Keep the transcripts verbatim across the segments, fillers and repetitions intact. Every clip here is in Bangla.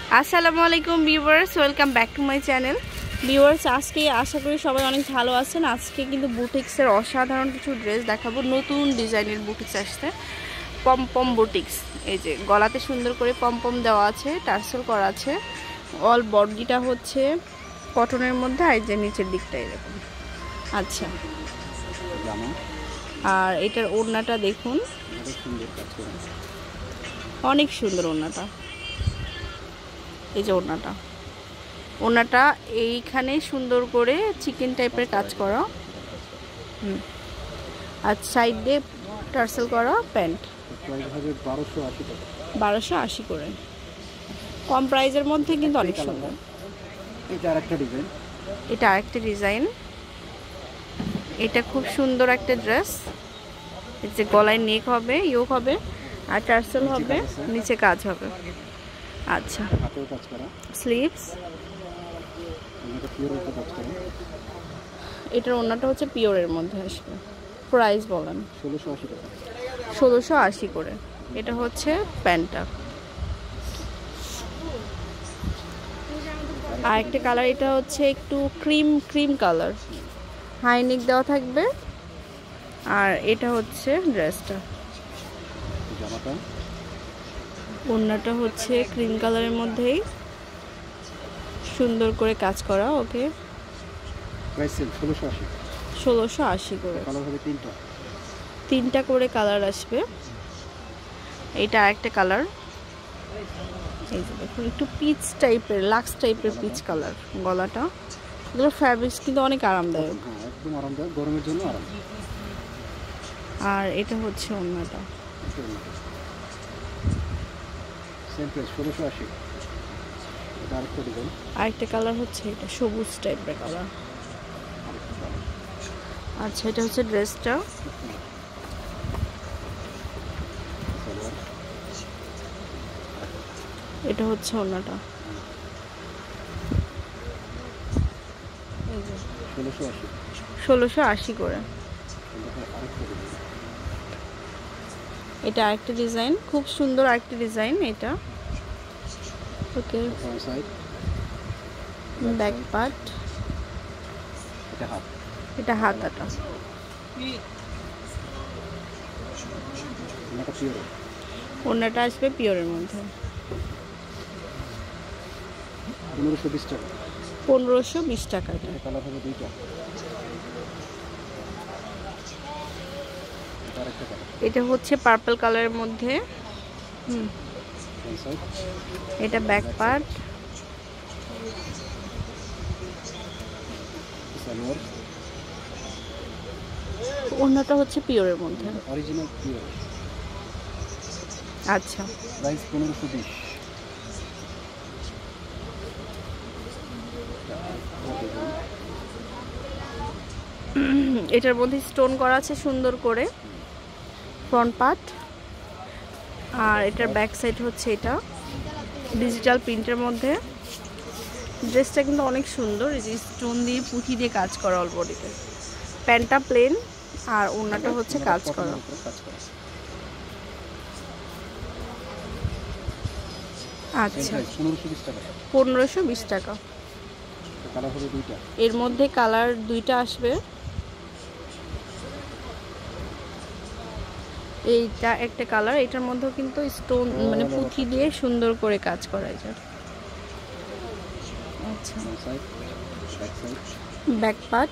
আসসালামু আলাইকুম viewers, welcome back to my channel. Viewers, আজকে আশা করি সবাই অনেক ভালো আছেন। আজকে কিন্তু বুটিক্সের অসাধারণ কিছু ড্রেস দেখাবো। নতুন ডিজাইনের বুটিক্স আসছে, পমপম বুটিক্স। এই যে গলাতে সুন্দর করে পমপম দেওয়া আছে, টার্সেল করা আছে। অল বডিটা হচ্ছে কটনের মধ্যে, আর যে নিচের দিকটা এরকম। আচ্ছা, আর এটার ওড়নাটা দেখুন, অনেক সুন্দর ওড়নাটা। এই যে ওড়নাটা ওড়নাটা এইখানে সুন্দর করে চিকেন টাইপের কাজ করা, হুম আর সাইডে টার্সেল করা প্যান্ট। বারোশো আশি করে, কম প্রাইজের মধ্যে কিন্তু অনেক সুন্দর। এটা আরেকটা ডিজাইন, এটা আরেকটা ডিজাইন। এটা খুব সুন্দর একটা ড্রেস। এই যে গলায় নেক হবে, ইয়োক হবে, আর টার্সেল হবে, নিচে কাজ হবে। আচ্ছা, হাতেও কাজ করা, স্লিভস। এটা পিওরের কাজ করা। এটার ওড়নাটা হচ্ছে পিওরের মধ্যে আসবে। প্রাইস বলেন? ষোলোশো আশি টাকা। ষোলোশো আশি করে। এটা হচ্ছে প্যান্টটা। আর একটা কালার, এটা হচ্ছে একটু cream cream colour, high neck দেওয়া থাকবে। আর এটা হচ্ছে ড্রেসটা। জামাটা ওড়নাটা হচ্ছে ক্রিম কালারের মধ্যেই সুন্দর করে কাজ করা। ওকে, প্রাইস সেল ষোলোশো আশি। ষোলোশো আশি করে। কালার হবে তিনটা, তিনটা করে কালার আসবে। এইটা আরেকটা কালার। এই যে দেখুন, একটু পিচ টাইপের, লাক্স টাইপের পিচ কালার। গলাটা, এগুলো ফ্যাব্রিক্স কিন্তু অনেক আরামদায়ক। হ্যাঁ একদম আরামদায়ক, গরমের জন্য আরাম। আর এটা হচ্ছে ওড়নাটা। সেম প্রাইস ষোলোশো আশি। এটা আরেকটা ডিজাইন, আরেকটা কালার হচ্ছে এটা সবুজ টাইপের কালার। আচ্ছা, এটা হচ্ছে ড্রেসটা। এটা হচ্ছে ওড়নাটা। এই যে ষোলোশো আশি। ষোলোশো আশি করে। এটা আরেকটা ডিজাইন, খুব সুন্দর আরেকটা ডিজাইন এটা। ওকে, ব্যাক পার্ট, এটা হাত, এটা হাতাটা। এটা পিওর। ওড়নাটা আসবে পিওরের মধ্যে। পনেরোশো বিশ টাকা। পনেরোশো বিশ টাকা। এটা কালার হবে দুইটা, এটা আরেকটা কালার। এটা হচ্ছে পার্পল কালারের মধ্যে। হুম এটা ব্যাক পার্ট। সালোয়ার, ওড়নাটা হচ্ছে পিওরের মধ্যে, অরিজিনাল পিওর। আচ্ছা, প্রাইস পনেরোশো বিশ। এটার মধ্যে স্টোন করা আছে সুন্দর করে ফ্রন্ট পার্ট। আর এটার ব্যাক সাইড হচ্ছে এটা ডিজিটাল প্রিন্টের মধ্যে। ড্রেসটা কিন্তু অনেক সুন্দর, এই যে স্টোন দিয়ে পুঁথি দিয়ে কাজ করা অল বডিতে। প্যান্টটা প্লেন আর ওড়নাটা হচ্ছে কাজ করা। আচ্ছা, পনেরোশো বিশ টাকা। এর মধ্যে কালার দুইটা আসবে। এইটা একটা কালার, এটার মধ্যেও কিন্তু স্টোন মানে পুঁথি দিয়ে সুন্দর করে কাজ করা যায়। আচ্ছা, ব্যাক পার্ট,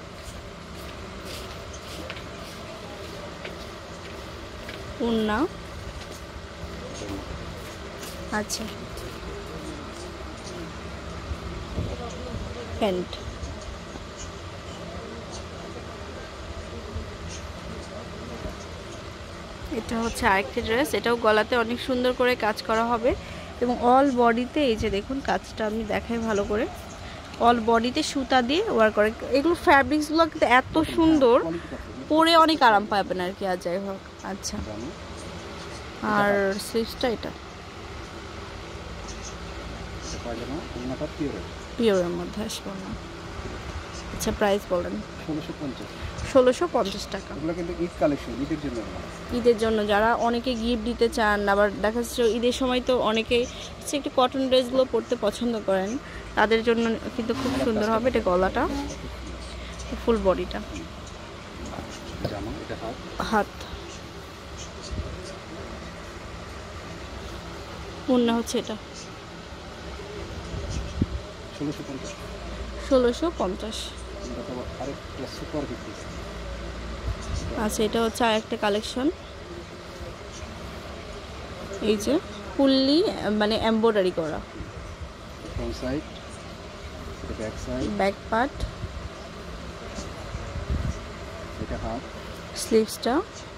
ওড়না। আচ্ছা, প্যান্ট। এটা হচ্ছে আরেকটা ড্রেস, এটাও গলাতে অনেক সুন্দর করে কাজ করা হবে এবং অল বডিতে এই যে দেখুন কাজটা আমি দেখাই ভালো করে। অল বডিতে সুতা দিয়ে ওয়ার্ক করে। এগুলো ফ্যাব্রিক্সগুলো কিন্তু এত সুন্দর, পরে অনেক আরাম পাবেন আর কি। আর যাই হোক, আচ্ছা, আর স্লিভসটা এটা পিওরের মধ্যে আসবে না। আচ্ছা, প্রাইস বলেন? ষোলোশো পঞ্চাশ টাকা। এগুলো কিন্তু ঈদ কালেকশন, ঈদের জন্য। ঈদের জন্য যারা অনেকে গিফট দিতে চান, আবার দেখা যাচ্ছে ঈদের সময় তো অনেকেই হচ্ছে একটু কটন ড্রেসগুলো পরতে পছন্দ করেন, তাদের জন্য কিন্তু খুব সুন্দর হবে। এটা গলাটা, ফুল বডিটা, জামা, এটা হাত। হাত ওড়না হচ্ছে এটা ষোলোশো পঞ্চাশ। ষোলোশো পঞ্চাশ। আরেকটা সুপার বিক্রি। আচ্ছা, এটা হচ্ছে আরেকটা কালেকশন। এই যে ফুললি মানে এমব্রয়ডারি করা, ফ্রন্ট সাইড, এটা ব্যাক সাইড, ব্যাক পার্ট, এটা হাত, স্লিভসটা,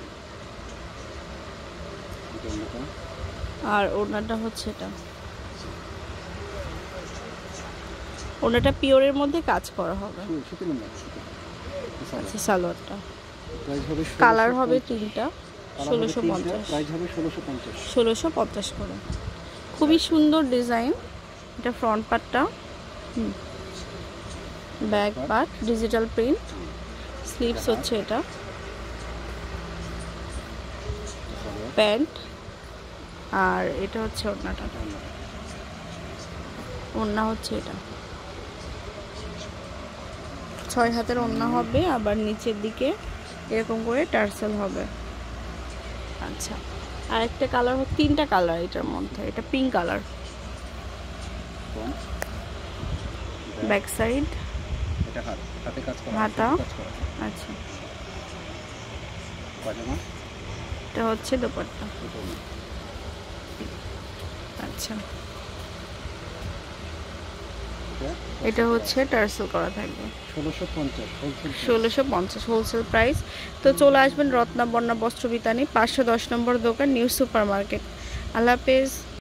এটা ওড়নাটা। আর ওড়নাটা হচ্ছে এটা। ওড়নাটা পিওরের মধ্যে কাজ করা হবে। শু- সুতির ওড়না, সুতির। আচ্ছা, সালোয়ারটা প্রাইস হবে কালার ষোলোশো হবে পঞ্চাশ। তিনটা, কালার হবে ষোলোশো তিনটা, পঞ্চাশ। প্রাইস হবে ষোলোশো পঞ্চাশ। ষোলোশো পঞ্চাশ করে। খুবই সুন্দর ডিজাইন। এটা ফ্রন্ট পার্টটা, back part digital print, sleeves হচ্ছে এটা, প্যান্ট, আর এটা হচ্ছে ওড়নাটা। ওড়না হচ্ছে এটা ছয় হাতের ওড়না হবে, আবার নিচের দিকে এরকম করে টার্সেল হবে। আচ্ছা, আর একটা কালার, তিনটা কালার এটার মধ্যে। এটা পিঙ্ক কালার, ব্যাক সাইড, এটা হাত, হাতে কাজ করা, হাতা। কাজ করা। আচ্ছা, পাজামা, এটা হচ্ছে দোপাট্টা। এটা ওড়না। আচ্ছা, এটা এটা হচ্ছে টার্সেল করা থাকবে। ষোলোশো পঞ্চাশ হোলসেল। ষোলোশো পঞ্চাশ হোলসেল প্রাইস। তো চলে আসবেন রত্না বন্যা বস্ত্র বিতানি, পাঁচশো দশ নম্বর দোকান, নিউ সুপার মার্কেট। আল্লাহ হাফেজ।